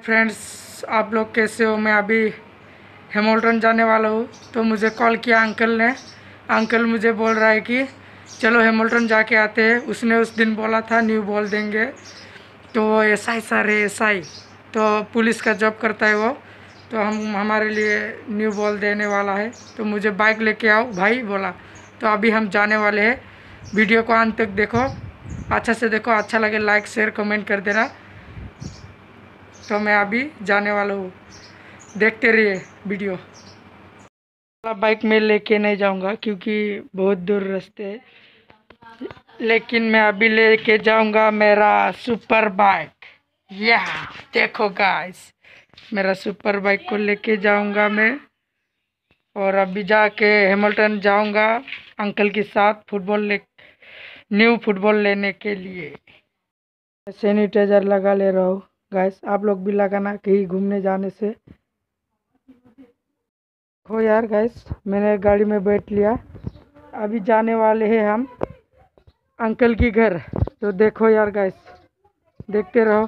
Friends, आप लोग कैसे हो। मैं अभी हेमिल्टन जाने वाला हूँ। तो मुझे कॉल किया अंकल ने। अंकल मुझे बोल रहा है कि चलो हेमिल्टन जाके आते हैं। उसने उस दिन बोला था न्यू बॉल देंगे। तो वो एसआई सर है, एसआई तो पुलिस का जॉब करता है वो। तो हम हमारे लिए न्यू बॉल देने वाला है। तो मुझे बाइक लेके आओ भाई बोला। तो अभी हम जाने वाले हैं। वीडियो को अंत तक देखो, अच्छा से देखो। अच्छा लगे लाइक शेयर कमेंट कर देना। तो मैं अभी जाने वाला हूँ, देखते रहिए वीडियो। बाइक में लेके नहीं जाऊंगा क्योंकि बहुत दूर रास्ते है, लेकिन मैं अभी लेके जाऊंगा मेरा सुपर बाइक। यह देखो गाइस, मेरा सुपर बाइक को लेके जाऊंगा मैं। और अभी जाके हेमिल्टन जाऊंगा अंकल के साथ न्यू फुटबॉल लेने के लिए। सैनिटाइजर लगा ले रहा हूँ गाइस, आप लोग भी लगाना कहीं घूमने जाने से। हो यार गाइस, मैंने गाड़ी में बैठ लिया। अभी जाने वाले हैं हम अंकल की घर। तो देखो यार गाइस, देखते रहो।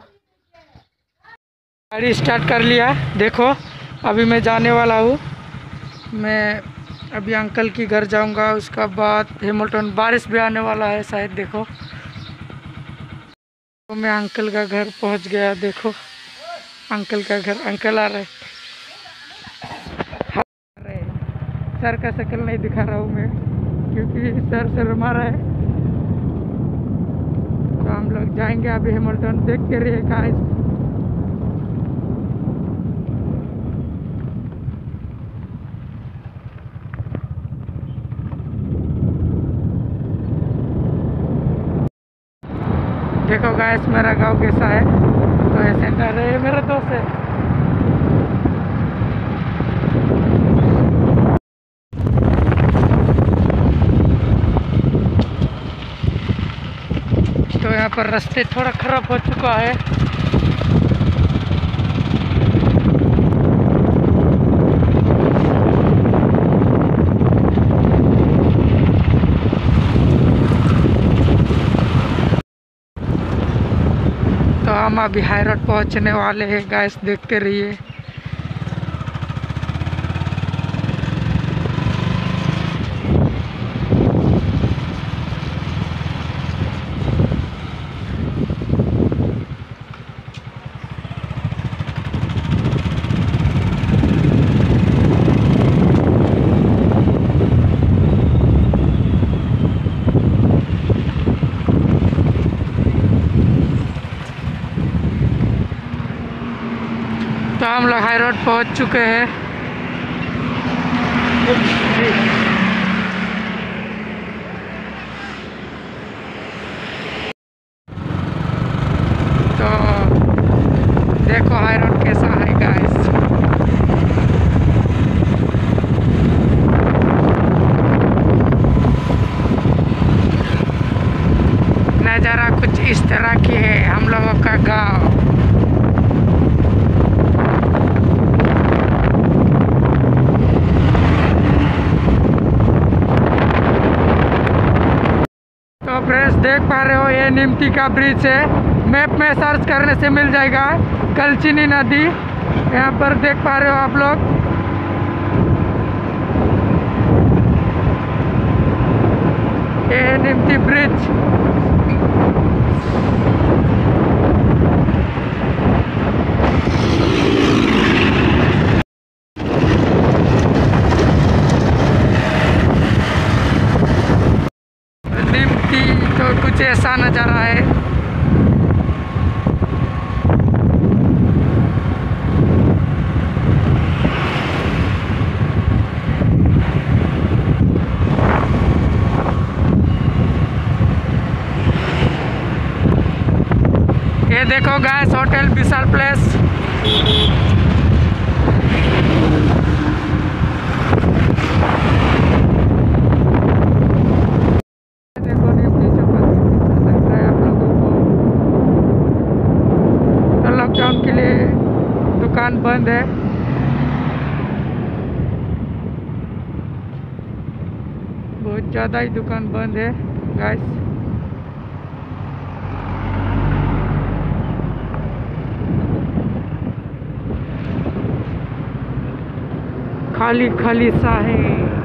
गाड़ी स्टार्ट कर लिया। देखो अभी मैं जाने वाला हूँ। मैं अभी अंकल की घर जाऊंगा, उसका बाद हेमिल्टन। बारिश भी आने वाला है शायद। देखो तो मैं अंकल का घर पहुंच गया। देखो अंकल का घर। अंकल आ रहे। सर का शक्ल नहीं दिखा रहा हूँ मैं क्योंकि सर शर्मा रहा है। तो हम लोग जाएंगे अभी हेमिल्टन, देखते रहिए गाइस। देखो गाइस मेरा गांव कैसा है। तो ये सेंटर है, मेरा दोस्त है। तो यहाँ पर रास्ते थोड़ा खराब हो चुका है। तो हम अभी हाई रोड पहुँचने वाले हैं गाइस, देखते रहिए। तो हम लोग हाई रोड पहुँच चुके हैं। तो देखो हाई रोड कैसा है गाइस। नज़ारा कुछ इस तरह की है हम लोगों का गांव। तो फ्रेंड्स देख पा रहे हो, ये निमती का ब्रिज है। मैप में सर्च करने से मिल जाएगा, कलचिनी नदी। यहाँ पर देख पा रहे हो आप लोग। ये है निमती ब्रिज। निमती तो कुछ ऐसा नज़ारा है। ये देखो गाइस, होटल विशाल प्लेस। देखो निमती चौपाटी कैसा लग रहा है आप लोगों को। तो लॉकडाउन के लिए दुकान बंद है। बहुत ज़्यादा ही दुकान बंद है गाइस। खाली खाली सा है।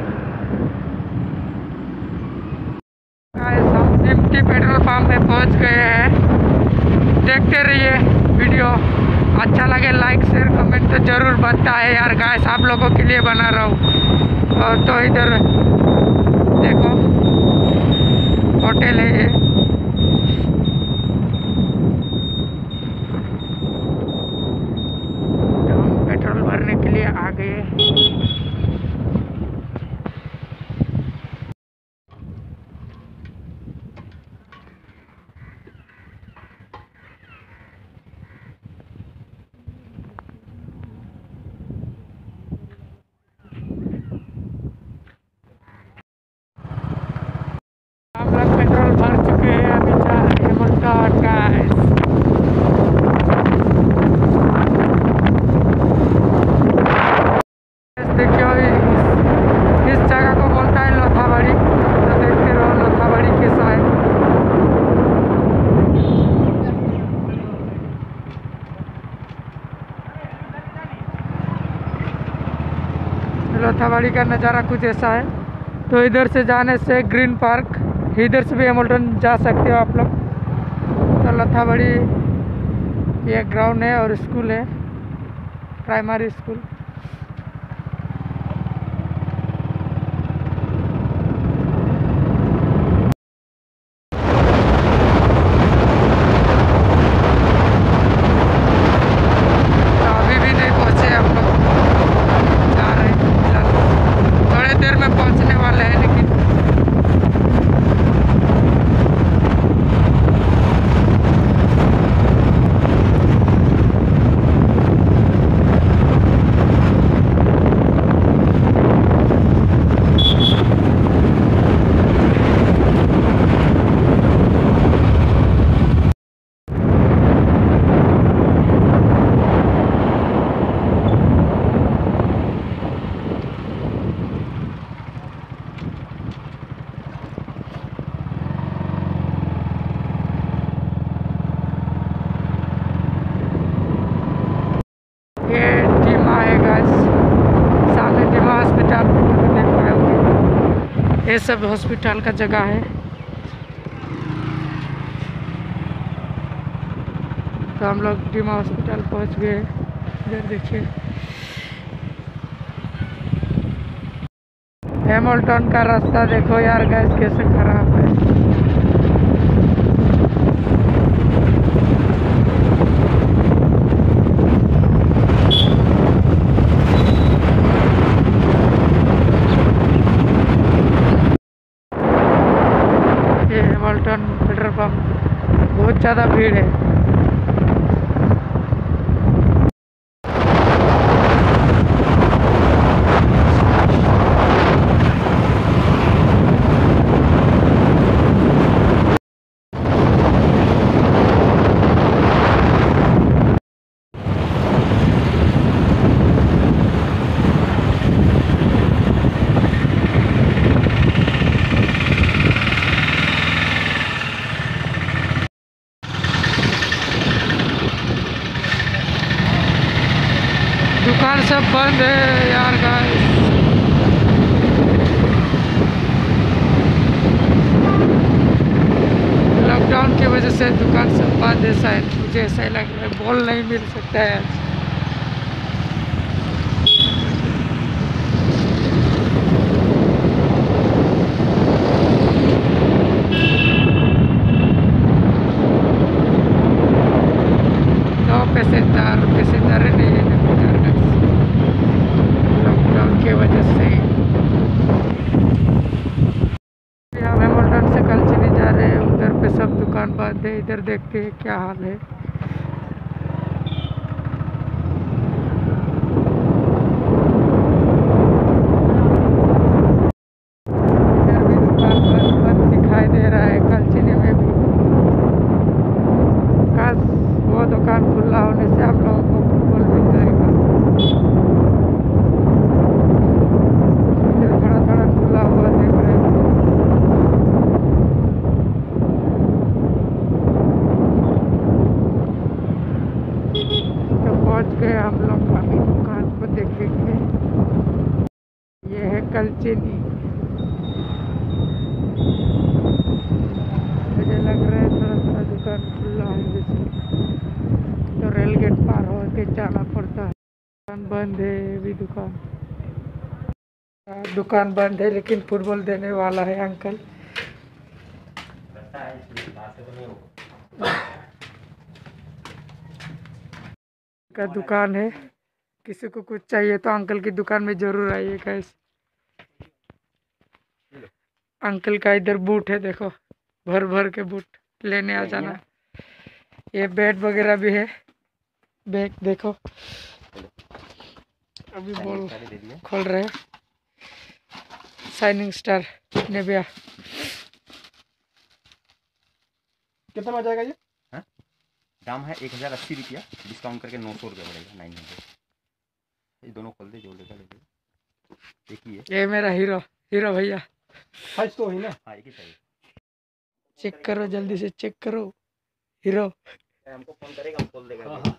गाइस हम टिम्टी पेट्रोल पंप में पहुंच गए हैं। देखते रहिए वीडियो, अच्छा लगे लाइक शेयर कमेंट तो ज़रूर बनता है यार गाइस, आप लोगों के लिए बना रहा हूँ। और तो इधर देखो होटल है ये। तो हम पेट्रोल भरने के लिए आ गए। हम लोग पेट्रोल भर चुके हैं, अभी जा रहे हैं हेमल्टन गाइस। देखियो इस जगह को बोलता है लोथाबाड़ी, तो देखते रहो लोथाबाड़ी कैसा है। लोथाबाड़ी का नज़ारा कुछ ऐसा है। तो इधर से जाने से ग्रीन पार्क, इधर से भी हेमल्टन जा सकते हो आप लोग। तो लोथाबाड़ी ये ग्राउंड है और स्कूल है, प्राइमरी स्कूल। ये टीमा है गाइस, सामने टीमा हॉस्पिटल देख पाए होंगे। ये सब हॉस्पिटल का जगह है। तो हम लोग टीमा हॉस्पिटल पहुंच गए। इधर देखिए हेमल्टन का रास्ता देखो यार गाइस कैसे खराब है। हेमल्टन पेट्रोल पंप बहुत ज़्यादा भीड़ है। दुकान सब बंद है यार गाइस। लॉकडाउन की वजह से दुकान सब बंद है शायद, मुझे ऐसा ही लग रहा है। बॉल नहीं मिल सकता है आज। पैसेंजर नहीं है लॉकडाउन की वजह से। हम हेमल्टन से कलचिनी जा रहे हैं, उधर पे सब दुकान बंद है। इधर देखते हैं क्या हाल है। इधर भी दुकान बंद दिखाई दे रहा है, कलचिनी में भी। काश वो दुकान खुला होने से आप लोगों को फुटबॉल मिल जाएगा। इधर थोड़ा थोड़ा खुला हुआ देख रहे हैं। तो पहुंच गए हम लोग, अभी दुकान को देखेंगे। कलचीनी। मुझे लग रहा है थोड़ा थोड़ा दुकान खुला है जैसे, तो रेल गेट पार हो के जाना पड़ता है। दुकान बंद है, अभी दुकान बंद है, लेकिन फुटबॉल देने वाला है अंकल। का दुकान है, किसी को कुछ चाहिए तो अंकल की दुकान में जरूर आइए गाइस। अंकल का इधर बूट है, देखो भर भर के बूट लेने आ जाना। ये बैट वगैरह भी है, बैग देखो। अभी बॉल खोल रहे हैं। Shining star Nevia. कितना में जाएगा ये? हाँ? दाम है 1080 रुपया, डिस्काउंट करके 900 रुपया पड़ेगा, 900। ये दोनों खोल दे, जो लेगा ले लो। एक ही है ये मेरा हीरो भैया। साइज तो ही ना? हाँ, एक ही साइज। चेक करो, जल्दी से चेक करो हीरो। हमको फोन करेगा, हम खोल देगा। हाँ।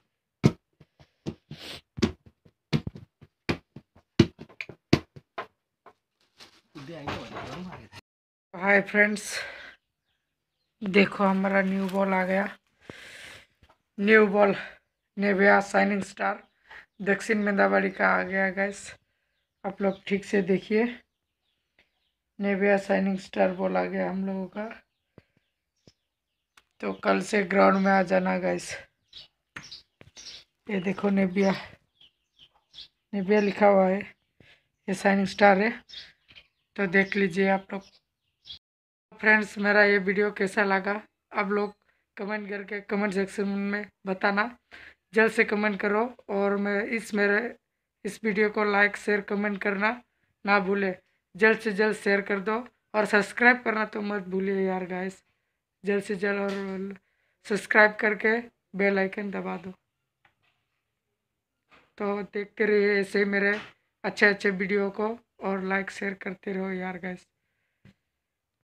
हाय फ्रेंड्स, देखो हमारा न्यू बॉल आ गया। New ball Nevia shining star Dakshin Mendabari का आ गया गाइस। आप लोग ठीक से देखिए, नेविया शाइनिंग स्टार बॉल आ गया हम लोगों का। तो कल से ग्राउंड में आ जाना गाइस। ये देखो नेविया लिखा हुआ है, ये शाइनिंग स्टार है, तो देख लीजिए आप लोग। फ्रेंड्स, मेरा ये वीडियो कैसा लगा आप लोग कमेंट करके कमेंट सेक्शन में बताना। जल्द से कमेंट करो, और मेरे इस वीडियो को लाइक शेयर कमेंट करना ना भूले। जल्द से जल्द शेयर कर दो, और सब्सक्राइब करना तो मत भूलिए यार गाइस। जल्द से जल्द और सब्सक्राइब करके बेल आइकन दबा दो। तो देखते रहिए ऐसे मेरे अच्छे अच्छे वीडियो को, और लाइक शेयर करते रहो यार गाइस।